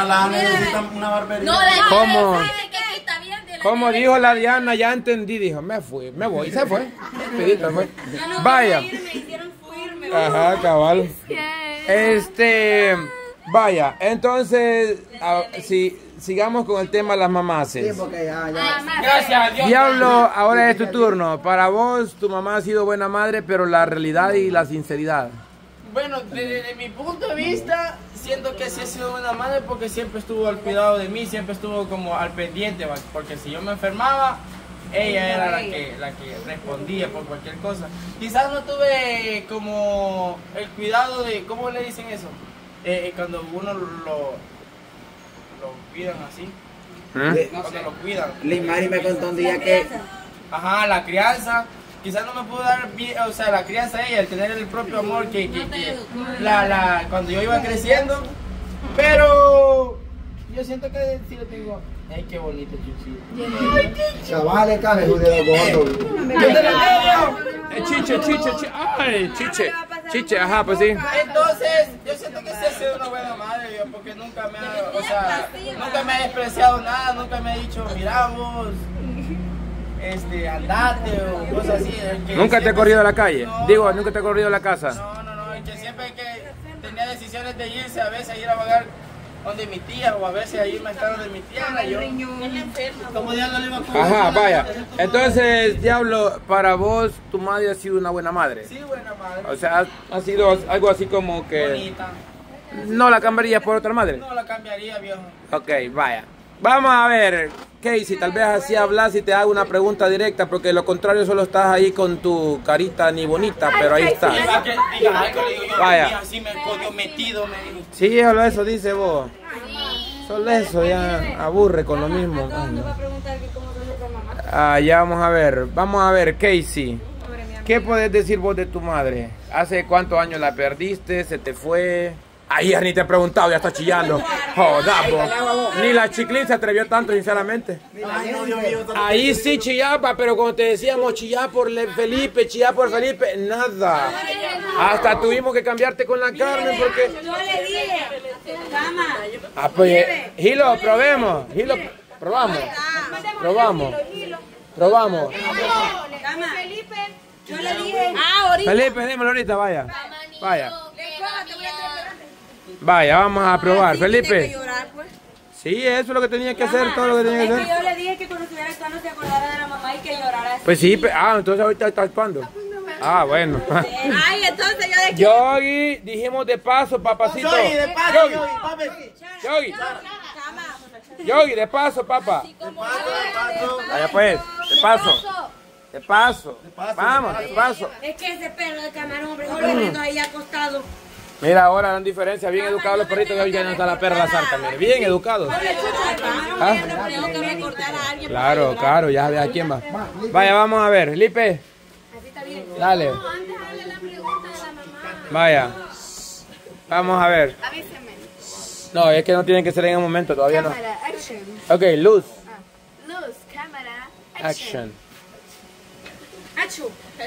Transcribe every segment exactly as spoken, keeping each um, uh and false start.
la, la necesita una barbería. No, la ¿Cómo? está bien de la Como dijo la Diana, ya entendí, dijo, me fui, me voy, se fue. Pedito, fue. Vaya. me hicieron fuirme. Ajá, cabal. Este, vaya, entonces, a- si sigamos con el tema de las mamaces. Gracias a Dios. Diablo, ahora es tu turno. Para vos, tu mamá ha sido buena madre, pero la realidad y la sinceridad. Bueno, desde, desde mi punto de vista, siento que sí ha sido buena madre porque siempre estuvo al cuidado de mí, siempre estuvo como al pendiente, ¿va? Porque si yo me enfermaba, ella era la que, la que respondía por cualquier cosa. Quizás no tuve como el cuidado de, ¿cómo le dicen eso? Eh, eh, cuando uno lo, lo cuidan así, ¿Eh? cuando lo cuidan. Limari me contó un día que Ajá, la crianza. Quizás no me pudo dar bien, o sea, la crianza ella, el tener el propio amor que, que, que la, la, cuando yo iba creciendo, pero yo siento que sí lo tengo. Ay, qué bonito, Chuchito. chavales, cabe un dedo gordo. Eh, Chiche, chiche, chiche. Ay, chiche. Chiche, ajá, pues sí. Entonces, yo siento que sí ha sido una buena madre, yo, porque nunca me ha, o sea, nunca me ha despreciado nada, nunca me ha dicho, mira vos, este, andate o cosas así. el que ¿Nunca te ha siempre- corrido a la calle? No, Digo, ¿nunca te ha corrido a la casa? No, no, no, el que siempre que tenía decisiones de irse, a veces a ir a vagar donde mi tía, o a veces a irme a estar donde mi tía, era yo. ¿Cómo diablo le iba a comer? Ajá, vaya. Entonces, Diablo, para vos, tu madre ha sido una buena madre. Sí, buena madre. O sea, ha, ha sido algo así como que... Bonita. ¿No la cambiarías por otra madre? No la cambiaría, viejo. Ok, vaya. Vamos a ver, Casey, tal vez así hablas y te hago una pregunta directa, porque lo contrario solo estás ahí con tu carita ni bonita, pero ahí está. Diga que- diga algo, le digo yo, Vaya. mira, así me codió metido, me dijo. Sí, solo eso dice vos. Solo eso, ya aburre con lo mismo. Ay, no. Ah, ya vamos a ver, vamos a ver, Casey. ¿Qué puedes decir vos de tu madre? ¿Hace cuántos años la perdiste? ¿Se te fue? Ay, ya ni te he preguntado, ya está chillando. Joda, po. Ni la Chiclín se atrevió tanto, sinceramente. Ay, no, Dios mío. Ahí sí chillaba, pero como te decíamos, chillar por Le- Felipe, chillar por Felipe, nada. Hasta tuvimos que cambiarte con la Carmen porque... Yo le dije, cama. Ah, pues, eh, Gilo, probemos. Gilo, probamos. Probamos. Probamos. Cama. Yo le dije. Ah, ahorita. Felipe, démoslo ahorita, vaya. Vaya. Vaya, vamos a probar. Felipe. Sí, eso es lo que tenía que hacer, todo lo que tenía que Es que hacer. yo le dije que cuando estuviera actuando se acordara de la mamá y que llorara. Pues sí, pe- ah, entonces ahorita está actuando. Ah, bueno. Ay, entonces yo de aquí. Yogi, dijimos de paso, papacito. Yogi, de paso, Yogi, Yogi, papi. Yogi. Yogi, de paso, papá. Vaya pues, de paso. De paso. Vamos, de paso. Es que ese perro de camarón, hombre, no lo viendo ahí acostado. Mira, ahora dan diferencia, bien educados los perritos, y hoy ya no está la perra la zarca, mire, bien educados. ¿Ah? Tengo que recordar a alguien. Claro, claro, ya ve a quién va. Vaya, vamos a ver, Lipe. Dale. Vaya. Vamos a ver. No, es que no tienen que ser en un momento, todavía no. Action. Ok, luz. Luz, cámara, Action. Achu.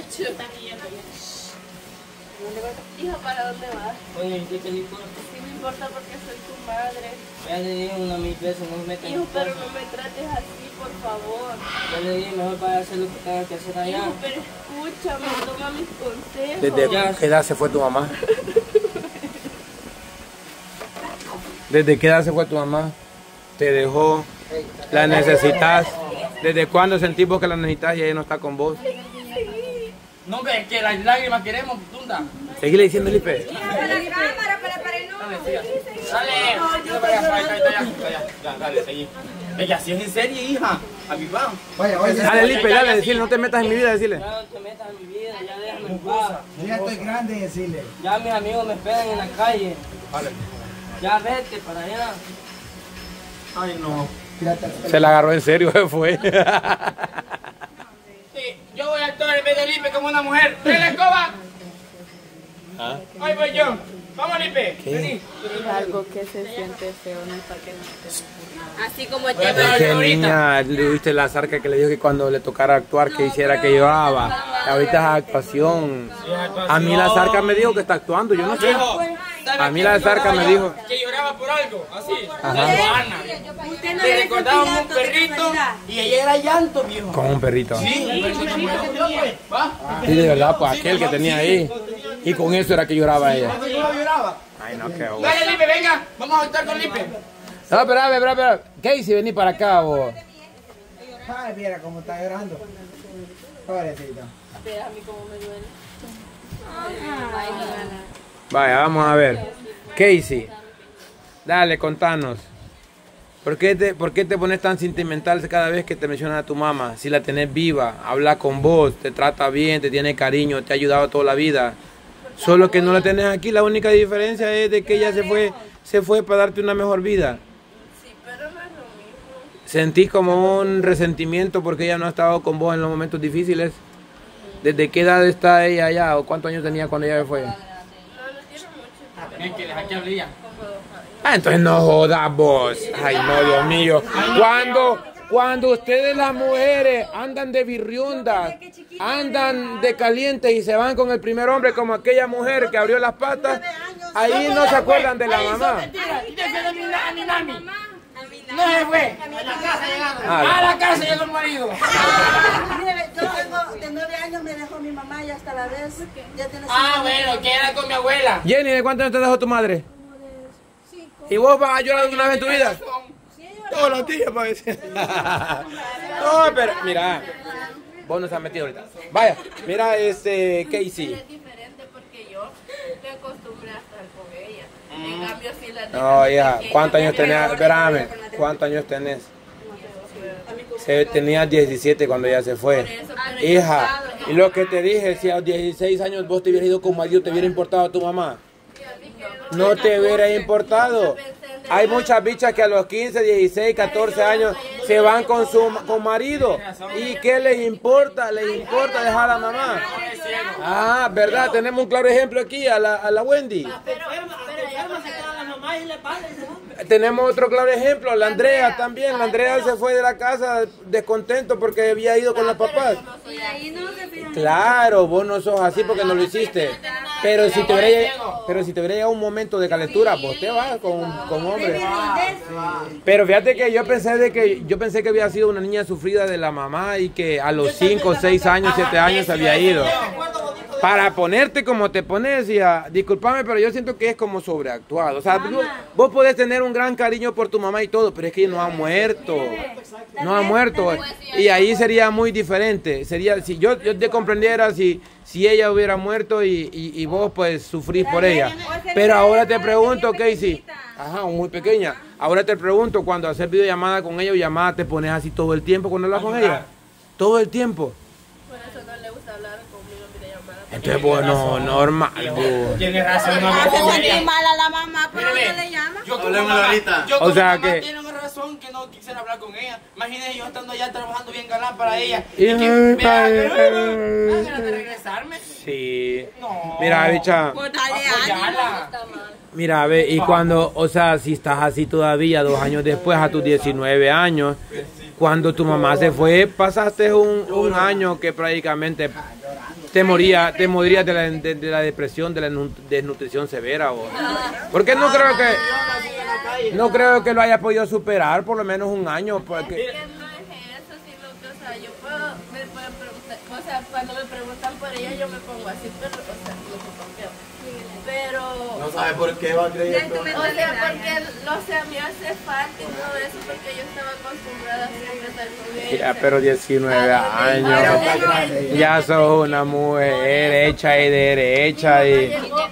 Hijo, ¿para dónde vas? Oye, ¿qué te importa? Sí me importa porque soy tu madre. Ya le dije una mil veces, no me metas en Hijo, mi pero casa. no me trates así, por favor. Ya le dije, mejor para hacer lo que tenga que hacer allá. Hijo, pero escúchame, toma mis consejos. ¿Desde qué edad se fue tu mamá? ¿Desde qué edad se fue tu mamá? ¿Te dejó? ¿La necesitas? ¿Desde cuándo sentimos que la necesitas y ella no está con vos? No, ve que las lágrimas queremos, tunda. Seguile diciendo, Lipe. Para la cámara, para, para el Dale, nombre. siga. Dale, no, para allá, para allá, para allá, para allá. Ya, dale, seguí. Es que así es en serie, hija. A mi pan. Vaya, vaya. Dale, Lipe, dale, decirle, no te metas en mi vida, decirle. Ya no te metas en mi vida, ya déjame en paz. Yo ya estoy grande en decirle. Ya mis amigos me esperan en la calle. Ya vete para allá. Ay, no. Se la agarró en serio, fue. Sí, yo voy a actuar en vez de Lipe como una mujer. ¡Trae la escoba! ¿Ah? Ahí voy yo. Vamos, Lipe. Vení. Es algo que se siente feo, no es para que no te... Así como el Voy a tema. actuar Qué ahorita. niña, le viste la zarca que le dijo que cuando le tocara actuar que hiciera que lloraba. Ahorita es actuación. A mí la zarca me dijo que está actuando, yo no sé. Hijo, ¿sabe A mí qué? la Que zarca lloraba me ya- dijo. Que lloraba por algo, así. Ajá. La Joana. Usted no Le le recordaba un perrito y ella era llanto, viejo. Con un perrito. Sí, un perrito que murió. ¿Va? Sí, de verdad, pues aquel que tenía ahí. Y con eso era que lloraba ella. ¿Cuánto yo lloraba? Ay, no, qué bueno. Dale, Lipe, venga. Vamos a estar con Lipe. No, espera, espera, espera. Casey, vení para acá, vos. Ay, mira cómo está llorando. Pobrecito. A mí como me duele. Vaya, vamos a ver. Casey, dale, contanos. ¿Por qué, te, ¿Por qué te pones tan sentimental cada vez que te mencionan a tu mamá? Si la tenés viva, habla con vos, te trata bien, te tiene cariño, te ha ayudado toda la vida. Solo que no la tenés aquí, la única diferencia es de que ella se fue, se fue para darte una mejor vida. Sí, pero no es lo mismo. ¿Sentís como un resentimiento porque ella no ha estado con vos en los momentos difíciles? ¿Desde qué edad está ella allá o cuántos años tenía cuando ella fue? No, no tiene mucho. Ven que deja que hable ya. Ah, entonces no jodas vos. Ay, no, Dios mío. Cuando, cuando ustedes las mujeres andan de virriundas, andan de calientes y se van con el primer hombre como aquella mujer que abrió las patas, ahí no se acuerdan de la mamá. Y defiende a mi, a mi mami. No se fue. A la casa llegaron. A la casa llegó el marido. Mire, yo tengo de nueve años, me dejó mi mamá y hasta la vez ya tiene Ah, cinco bueno, años. que era con mi abuela. Jenny, ¿de cuántos años te dejó tu madre? ¿Y vos vas a llorar alguna vez en tu vida? Todos los días, para decir. No, pero, mira, vos no estás metido ahorita. Vaya, mira, este, Casey. Es diferente porque yo me acostumbré a estar con ella. En cambio, si la No, hija, ella ¿cuántos años me tenés? pegó, Espérame, ¿cuántos años tenés? Se, tenías diecisiete cuando ella se fue. Hija, y lo que te dije, si a los dieciséis años vos te hubieras ido con marido, ¿te hubiera importado a tu mamá? No te hubiera importado. Hay muchas bichas que a los quince, dieciséis, catorce años se van con su con marido. ¿Y qué les importa? ¿Les importa dejar a la mamá? Ah, ¿verdad? Tenemos un claro ejemplo aquí, a la, a la Wendy. Tenemos otro claro ejemplo, la Andrea también. La Andrea se fue de la casa descontento porque había ido con los papás. Y ahí no se fijan. Claro, vos no sos así porque no lo hiciste. Pero si te hubiera llegado, pero si te hubiera llegado un momento de calentura, vos te vas con, con hombre. Pero fíjate que yo pensé de que yo pensé que había sido una niña sufrida de la mamá y que a los cinco, seis años, siete años se había ido. Para ponerte como te pones, hija, discúlpame, pero yo siento que es como sobreactuado. O sea, vos, vos podés tener un gran cariño por tu mamá y todo, pero es que ella no ha muerto. No ha muerto. Y ahí sería muy diferente. Sería, si yo, yo te comprendiera si, si ella hubiera muerto y, y, y vos pues sufrís por ella. Pero ahora te pregunto, Casey. Ajá, muy pequeña. Ahora te pregunto, cuando haces videollamada con ella o llamada, ¿te pones así todo el tiempo cuando hablas con ella? Todo el tiempo. Por eso no le gusta hablar conmigo en videollamada. Entonces, bueno, normal. vos. Tienes razón, no Hace me sentir mal a la mamá, pero Mire, no le llama. Yo como Hablemoslo mamá, ahorita. yo como O sea mamá que- tiene una razón que no quisiera hablar con ella. Imagínese yo estando allá trabajando bien galán para ella. Y- Y que me haga me haga ganas de regresarme. Sí. No. Mira, bicha. Pues dale ánimo. Apoyarla. Mira, ve, y cuando, o sea, si estás así todavía, dos años después, a tus diecinueve años, cuando tu mamá se fue, pasaste un, un año que prácticamente te moría, te morías de la, de, de la depresión, de la nu- desnutrición severa. O, porque no creo que, no creo que lo hayas podido superar, por lo menos un año, porque... Que no es eso, sino que, o sea, yo puedo, me pueden preguntar, o sea, cuando me preguntan por ella, yo me pongo así, pero, o sea, no sé por qué. Pero, No sabe por qué va a creer. o sea, porque, o sea, me hace falta y todo eso, porque yo estaba acostumbrada siempre a estar con ella. Ya, pero diecinueve años, ya sos una mujer hecha y derecha y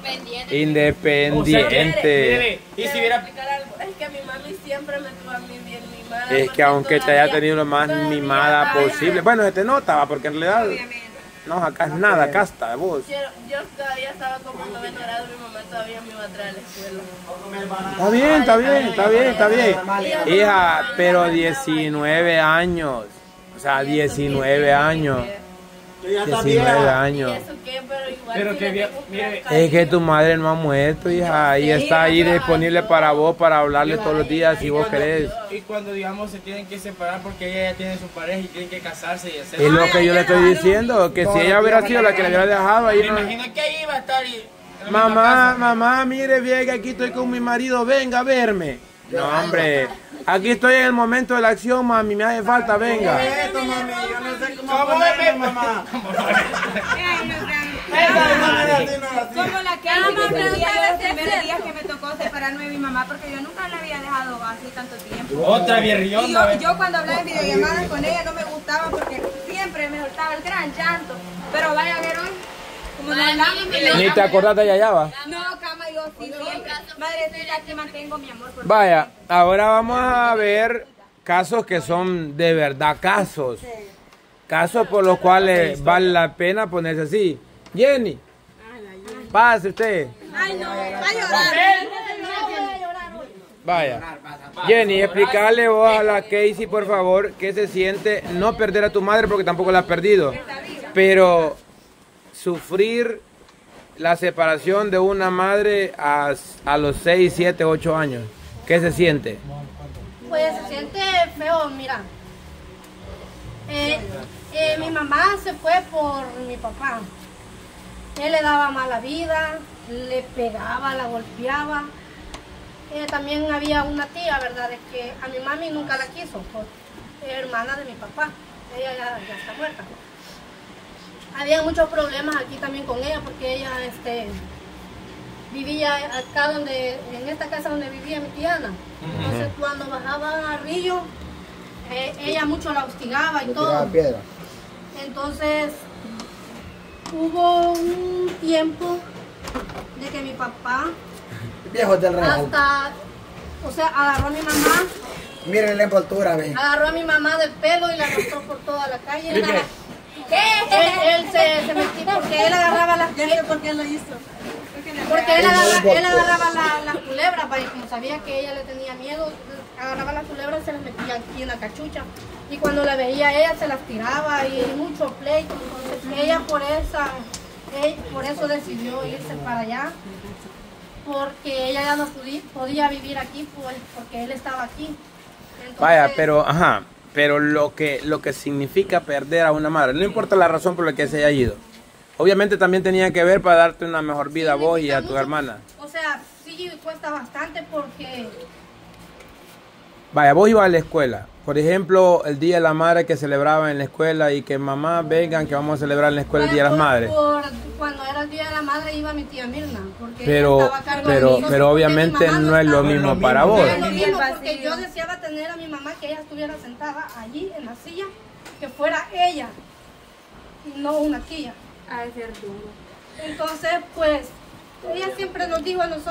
independiente. Y si hubiera explicar algo, es que mi mami siempre me tuvo a mí bien mimada. Es que porque aunque te haya todavía- tenido lo más todavía mimada todavía- posible, bueno, se te nota, va, porque en realidad no sacas nada, casta de vos. Yo, yo todavía estaba como noveno grado, mi mamá todavía me iba a traer a la escuela. Está bien, está bien, está bien, está bien. Hija, pero diecinueve años, o sea, diecinueve años, diecinueve años. ¿Y eso qué? Pero igual Pero sí que le bien- tengo un mire, cariño. Es que tu madre no ha muerto, hija, y está ahí disponible para vos, para hablarle todos los días si vos querés. Y cuando, digamos, se tienen que separar porque ella ya tiene su pareja y tienen que casarse y hacer... Es lo que yo le estoy diciendo, que si ella hubiera sido la que le hubiera dejado ahí, Me no... imagino que ahí iba a estar y... mamá, mamá, mire bien que aquí estoy con mi marido, venga a verme. No, hombre, aquí estoy en el momento de la acción, mami, me hace falta, venga. Esto, mami, yo no sé cómo ¿Cómo ponerme, es, mamá. Ay, no, como la que Vamos a me preguntarle los si es primeros días cierto. que me tocó separarme de mi mamá porque yo nunca la había dejado así tanto tiempo. Otra Y birriona. yo, yo cuando hablaba en videollamadas con ella no me gustaba porque siempre me soltaba el gran llanto. Pero vaya a ver hoy, como no hablamos, Ni te acordás de Yayaba. no, cama, yo sí siempre. Madrecita, aquí mantengo mi amor por Vaya, ahora vamos a ver casos que son de verdad casos. Casos por los cuales vale la pena ponerse así. Jenny, pase usted. Ay, no, va a llorar. Vaya. Jenny, explicarle vos a la Casey, por favor, qué se siente no perder a tu madre porque tampoco la has perdido. Pero sufrir la separación de una madre a, a los seis, siete, ocho años. ¿Qué se siente? Pues se siente feo, mira. Eh, eh, mi mamá se fue por mi papá. Él le daba mala vida, le pegaba, la golpeaba. Eh, también había una tía, ¿verdad? De que a mi mami nunca la quiso, por hermana de mi papá. Ella ya, ya está muerta. Había muchos problemas aquí también con ella porque ella este, vivía acá donde, en esta casa donde vivía mi tía Ana. Entonces cuando bajaba a Río, eh, ella mucho la hostigaba y todo. piedra. Entonces hubo un tiempo de que mi papá Viejos del Real. hasta, o sea, agarró a mi mamá, Miren la envoltura, ve. agarró a mi mamá del pelo y la arrastró por toda la calle. Él, él, él se, se metió porque él agarraba las Ya sé por qué lo hizo. porque él agarraba, él agarraba la- las culebras, pa, y como sabía que ella le tenía miedo, agarraba las culebras y se las metía aquí en la cachucha. Y cuando la veía a ella se las tiraba y mucho pleito. Entonces ella por esa, ella por eso decidió irse para allá. Porque ella ya no podía, podía vivir aquí, pues, porque él estaba aquí. Entonces, Vaya, pero, ajá, pero lo que, lo que significa perder a una madre, no importa la razón por la que se haya ido. Obviamente también tenía que ver para darte una mejor vida a vos y a tu mucho. hermana. O sea, sí cuesta bastante porque Vaya, vos ibas a la escuela. Por ejemplo, el Día de la Madre que celebraba en la escuela y que mamá vengan que vamos a celebrar en la escuela el Día de las por- Madres. por- cuando era el Día de la Madre iba mi tía Mirna. Porque Pero, ella estaba a cargo de pero, nosotros, pero porque obviamente mi mamá no es lo estaba. mismo para vos. No es lo mismo El porque vacío. yo deseaba tener a mi mamá que ella estuviera sentada allí en la silla, que fuera ella y no una tía. Ha de ser duro. Entonces, pues, ella siempre nos dijo a nosotros.